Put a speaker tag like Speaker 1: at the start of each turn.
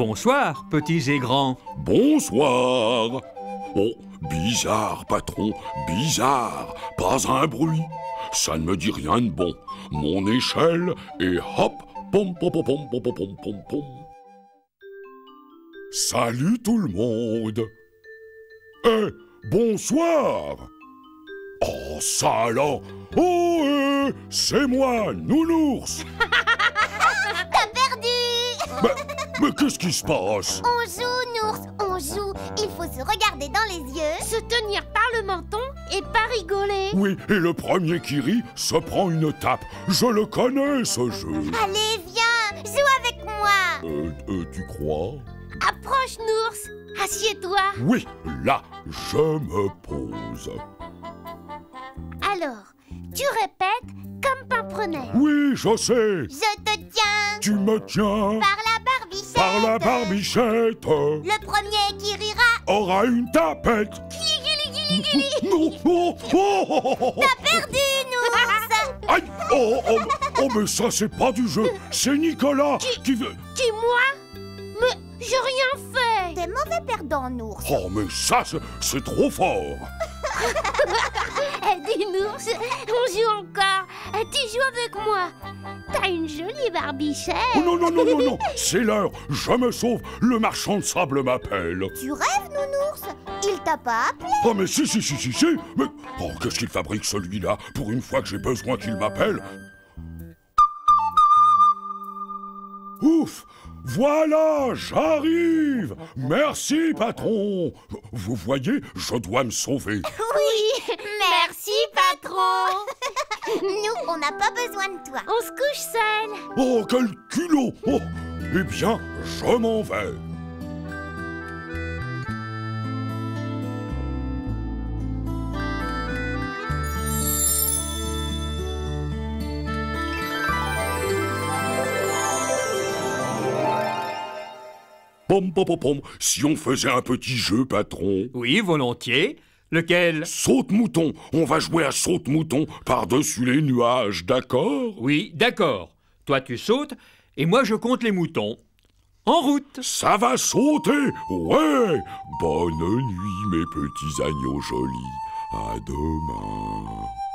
Speaker 1: Bonsoir, petits et grands.
Speaker 2: Bonsoir. Oh, bizarre, patron, bizarre. Pas un bruit. Ça ne me dit rien de bon. Mon échelle et hop, pom pom pom pom pom pom pom pom. Salut tout le monde. Eh, bonsoir. Oh, ça alors. Oh, c'est moi, Nounours.
Speaker 3: T'as perdu!
Speaker 2: Mais qu'est-ce qui se passe?
Speaker 3: On joue, Nours, on joue. Il faut se regarder dans les yeux,
Speaker 4: Se tenir par le menton et pas rigoler.
Speaker 2: Oui, et le premier qui rit se prend une tape. Je le connais, ce jeu.
Speaker 3: Allez, viens, joue avec moi.
Speaker 2: Tu crois?
Speaker 4: Approche, Nours. Assieds-toi.
Speaker 2: Oui, là, je me pose.
Speaker 4: Alors, tu répètes comme Pimprenel.
Speaker 2: Oui, je sais.
Speaker 3: Je te tiens
Speaker 2: Tu me tiens
Speaker 3: par la barbichette.
Speaker 2: par la barbichette.
Speaker 3: Le premier qui rira,
Speaker 2: Aura une tapette. Non, oh, oh, oh, oh.
Speaker 3: t'as perdu, Nours.
Speaker 2: Aïe, oh, oh, oh, mais ça, c'est pas du jeu. C'est Nicolas qui veut...
Speaker 4: Qui, moi? Mais j'ai rien fait.
Speaker 3: T'es mauvais perdant, Nours.
Speaker 2: Oh, mais ça, c'est trop fort.
Speaker 4: Dis, Nours, on joue encore. Tu joues avec moi. T'as une jolie barbichette.
Speaker 2: Oh, non, non, non, non, non. C'est l'heure. Je me sauve. Le marchand de sable m'appelle.
Speaker 3: Tu rêves, Nounours? Il t'a pas appelé?
Speaker 2: Oh, mais si. Mais, oh, qu'est-ce qu'il fabrique, celui-là, pour une fois que j'ai besoin qu'il m'appelle? Ouf! Voilà, j'arrive! Merci, patron! Vous voyez, je dois me sauver.
Speaker 3: Oui, merci, patron. Nous, on n'a pas besoin de toi.
Speaker 4: On se couche seul.
Speaker 2: Oh, quel culot! Oh, eh bien, je m'en vais. Pom, pom, pom, pom. Si on faisait un petit jeu, patron.
Speaker 1: Oui, volontiers. Lequel?
Speaker 2: Saute-mouton. On va jouer à saute-mouton par-dessus les nuages, d'accord?
Speaker 1: Oui, d'accord. Toi, tu sautes, et moi, je compte les moutons. En route!
Speaker 2: Ça va sauter. Ouais. Bonne nuit, mes petits agneaux jolis. À demain.